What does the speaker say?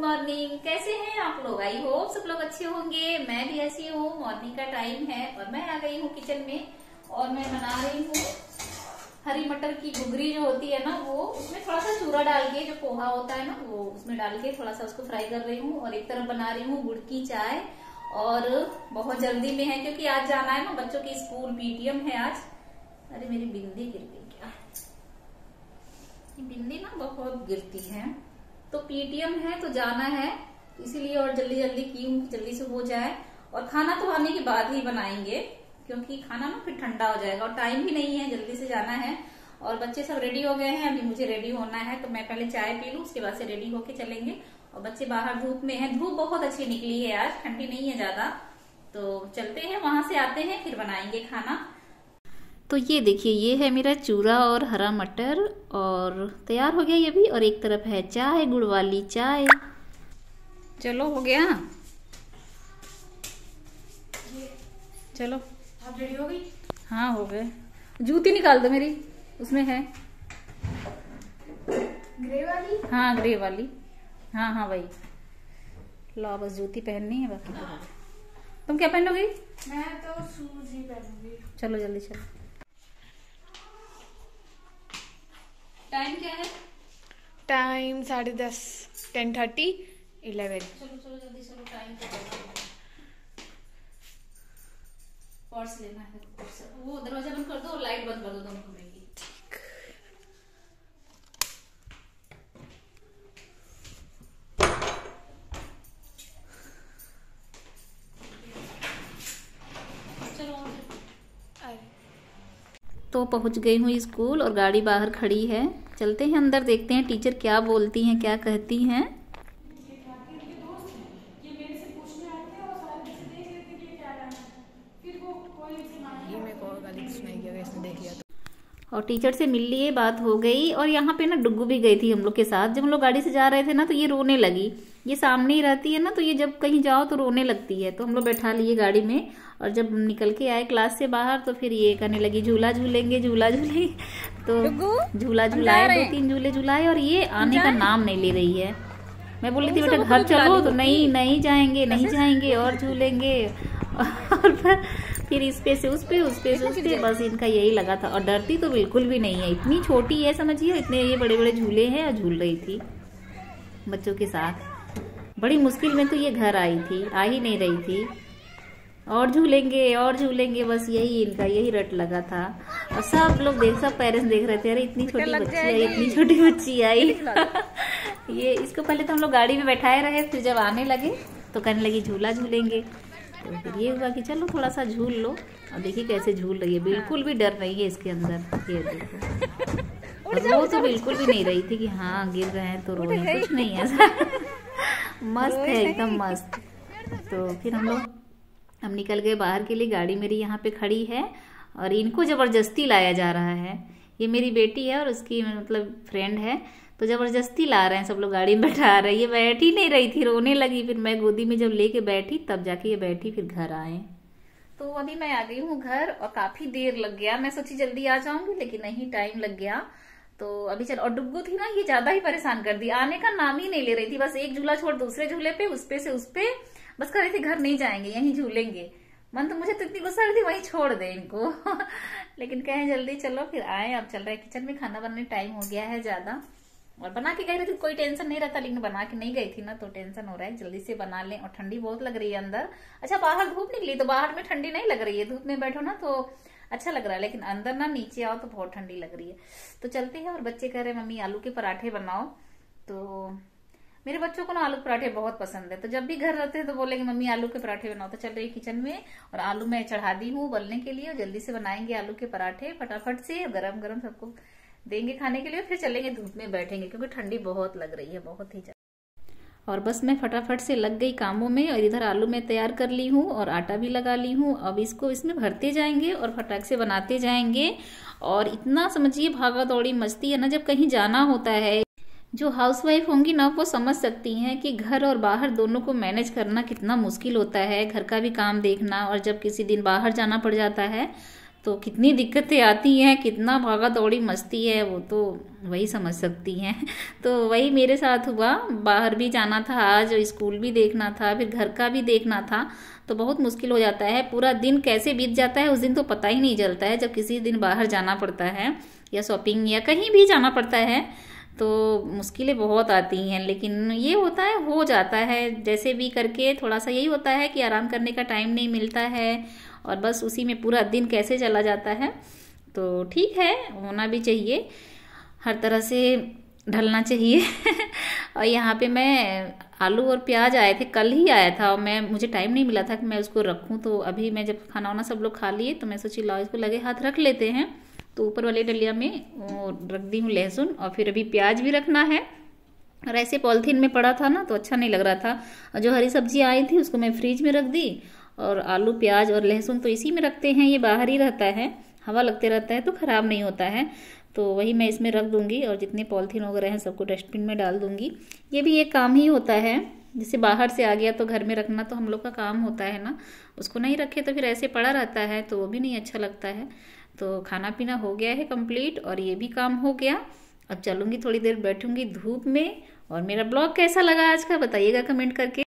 Morning. कैसे हैं आप लोग? आई होप सब लोग अच्छे होंगे। मैं भी ऐसी हूँ। मॉर्निंग का टाइम है और मैं आ गई हूँ किचन में और मैं बना रही हूँ हरी मटर की घुघरी जो होती है ना, वो उसमें थोड़ा सा चूरा डाल के, जो पोहा होता है ना वो उसमें डाल के थोड़ा सा उसको फ्राई कर रही हूँ। और एक तरफ बना रही हूँ गुड़ की चाय और बहुत जल्दी में है क्योंकि आज जाना है ना बच्चों के स्कूल। पीटीएम है आज। अरे मेरी बिंदी गिर गई क्या? ये बिंदी ना बहुत गिरती है। तो पीटीएम है तो जाना है, इसीलिए और जल्दी जल्दी की हूँ जल्दी से हो जाए। और खाना तो आने के बाद ही बनाएंगे क्योंकि खाना ना फिर ठंडा हो जाएगा और टाइम भी नहीं है, जल्दी से जाना है। और बच्चे सब रेडी हो गए हैं, अभी मुझे रेडी होना है तो मैं पहले चाय पी लूँ, उसके बाद से रेडी होके चलेंगे। और बच्चे बाहर धूप में हैं, धूप बहुत अच्छी निकली है आज, ठंडी नहीं है ज्यादा। तो चलते हैं, वहां से आते हैं फिर बनाएंगे खाना। तो ये देखिए, ये है मेरा चूरा और हरा मटर और तैयार हो गया ये भी। और एक तरफ है चाय, गुड़ वाली चाय। चलो हो गया, चलो आप रेडी हो गई? हाँ हो गए। जूती निकाल दो मेरी, उसमें है ग्रे वाली। हाँ ग्रे वाली, हाँ हाँ वही। लो बस जूती पहननी है, बाकी तो हो गया। तुम क्या पहनोगी? मैं तो शूज ही पहनूंगी। चलो जल्दी चलो। टाइम क्या है? टाइम 10:30, 10:30, 11। चलो चलो जल्दी चलो, टाइम तो पर्स लेना है। वो दरवाजा बंद कर दो और लाइट बंद कर दो दोनों कमरे की। तो पहुंच गई हूँ स्कूल और गाड़ी बाहर खड़ी है। चलते हैं अंदर, देखते हैं टीचर क्या बोलती हैं, क्या कहती हैं। और टीचर से मिल लिए, बात हो गई। और यहाँ पे ना डुग्गू भी गई थी हम लोग के साथ। जब हम लोग गाड़ी से जा रहे थे ना तो ये रोने लगी। ये सामने ही रहती है ना, तो ये जब कहीं जाओ तो रोने लगती है। तो हम लोग बैठा लिए गाड़ी में और जब निकल के आए क्लास से बाहर तो फिर ये कहने लगी झूला झूलेंगे, झूला झूलेंगे। तो झूला झूलाए, 2-3 झूले झूलाए और ये आने का नाम नहीं ले रही है। मैं बोल रही थी बेटा घर चलो, तो नहीं नहीं जाएंगे, नहीं जाएंगे और झूलेंगे। और फिर इस पे से उस पे, उस पे से उस पे, बस इनका यही लगा था। और डरती तो बिल्कुल भी नहीं है, इतनी छोटी है समझिए, इतने ये बड़े बड़े झूले हैं और झूल रही थी बच्चों के साथ। बड़ी मुश्किल में तो ये घर आई थी, आ ही नहीं रही थी। और झूलेंगे और झूलेंगे, बस यही इनका यही रट लगा था। और सब लोग सब पेरेंट्स देख रहे थे, अरे इतनी छोटी बच्ची आई, इतनी छोटी बच्ची आई। ये इसको पहले तो हम लोग गाड़ी में बैठाए रहे, फिर जब आने लगे तो कहने लगी झूला झूलेंगे। तो फिर ये हुआ कि चलो थोड़ा सा झूल लो। और देखिए कैसे झूल रही है, बिल्कुल भी डर नहीं है इसके अंदर। ये देखो, रो तो बिल्कुल भी नहीं रही थी कि हाँ गिर रहे हैं तो रो रहे हैं, कुछ नहीं है ऐसा। मस्त है एकदम मस्त। तो फिर हम लोग हम निकल गए बाहर के लिए। गाड़ी मेरी यहाँ पे खड़ी है और इनको जबरदस्ती लाया जा रहा है। ये मेरी बेटी है और उसकी मतलब फ्रेंड है, तो जबरदस्ती ला रहे हैं सब लोग, गाड़ी में बैठा रहे हैं। ये बैठ ही नहीं रही थी, रोने लगी। फिर मैं गोदी में जब लेके बैठी तब जाके ये बैठी, फिर घर आए। तो अभी मैं आ गई हूँ घर और काफी देर लग गया। मैं सोची जल्दी आ जाऊंगी लेकिन नहीं, टाइम लग गया। तो अभी चल। और डुग्गू थी ना, ये ज्यादा ही परेशान कर दी, आने का नाम ही नहीं ले रही थी। बस एक झूला छोड़ दूसरे झूले पे, उस पे से उस पे, बस कर रही थी घर नहीं जाएंगे, यहीं झूलेंगे। मन तो मुझे तो इतनी गुस्सा रही थी वहीं छोड़ दे इनको। लेकिन कहें जल्दी चलो, फिर आए। अब चल रहा है किचन में खाना बनने, टाइम हो गया है ज्यादा। और बना के गई रही थी, कोई टेंशन नहीं रहता, लेकिन बना के नहीं गई थी ना तो टेंशन हो रहा है, जल्दी से बना लें। और ठंडी बहुत लग रही है अंदर। अच्छा बाहर धूप निकली तो बाहर में ठंडी नहीं लग रही है, धूप में बैठो ना तो अच्छा लग रहा है, लेकिन अंदर ना नीचे आओ तो बहुत ठंडी लग रही है। तो चलते हैं। और बच्चे कह रहे मम्मी आलू के पराठे बनाओ। तो मेरे बच्चों को ना आलू के पराठे बहुत पसंद है, तो जब भी घर रहते हैं तो बोलेंगे मम्मी आलू के पराठे बनाओ। तो चल रही किचन में और आलू मैं चढ़ा दी हूँ उबलने के लिए। जल्दी से बनाएंगे आलू के पराठे फटाफट से, गरम गरम सबको देंगे खाने के लिए। फिर चलेंगे धूप में बैठेंगे क्योंकि ठंडी बहुत लग रही है, बहुत ही ज्यादा। और बस मैं फटाफट से लग गई कामों में। और इधर आलू मैं तैयार कर ली हूँ और आटा भी लगा ली हूँ। अब इसको इसमें भरते जाएंगे और फटाक से बनाते जाएंगे। और इतना समझिए भागा दौड़ी मस्ती है ना, जब कहीं जाना होता है। जो हाउसवाइफ होंगी ना वो समझ सकती हैं कि घर और बाहर दोनों को मैनेज करना कितना मुश्किल होता है, घर का भी काम देखना। और जब किसी दिन बाहर जाना पड़ जाता है तो कितनी दिक्कतें आती हैं, कितना भागा दौड़ी मस्ती है, वो तो वही समझ सकती हैं। तो वही मेरे साथ हुआ, बाहर भी जाना था आज, स्कूल भी देखना था, फिर घर का भी देखना था, तो बहुत मुश्किल हो जाता है। पूरा दिन कैसे बीत जाता है उस दिन तो पता ही नहीं चलता है, जब किसी दिन बाहर जाना पड़ता है या शॉपिंग या कहीं भी जाना पड़ता है तो मुश्किलें बहुत आती हैं। लेकिन ये होता है, हो जाता है जैसे भी करके। थोड़ा सा यही होता है कि आराम करने का टाइम नहीं मिलता है और बस उसी में पूरा दिन कैसे चला जाता है। तो ठीक है, होना भी चाहिए, हर तरह से ढलना चाहिए। और यहाँ पे मैं आलू और प्याज आए थे, कल ही आया था, और मुझे टाइम नहीं मिला था कि मैं उसको रखूँ। तो अभी मैं जब खाना वाना सब लोग खा लिए तो मैं सोची लाओ इसको लगे हाथ रख लेते हैं। तो ऊपर वाले डलिया में रख दी हूँ लहसुन, और फिर अभी प्याज भी रखना है। और ऐसे पॉलिथीन में पड़ा था ना तो अच्छा नहीं लग रहा था, और जो हरी सब्जी आई थी उसको मैं फ्रिज में रख दी। और आलू प्याज और लहसुन तो इसी में रखते हैं, ये बाहर ही रहता है, हवा लगते रहता है तो ख़राब नहीं होता है। तो वही मैं इसमें रख दूंगी और जितने पॉलिथीन वगैरह हैं सबको डस्टबिन में डाल दूंगी। ये भी एक काम ही होता है, जैसे बाहर से आ गया तो घर में रखना तो हम लोग का काम होता है ना, उसको नहीं रखे तो फिर ऐसे पड़ा रहता है तो वो भी नहीं अच्छा लगता है। तो खाना पीना हो गया है कंप्लीट और ये भी काम हो गया। अब चलूँगी थोड़ी देर, बैठूंगी धूप में। और मेरा ब्लॉग कैसा लगा आज का बताइएगा कमेंट करके।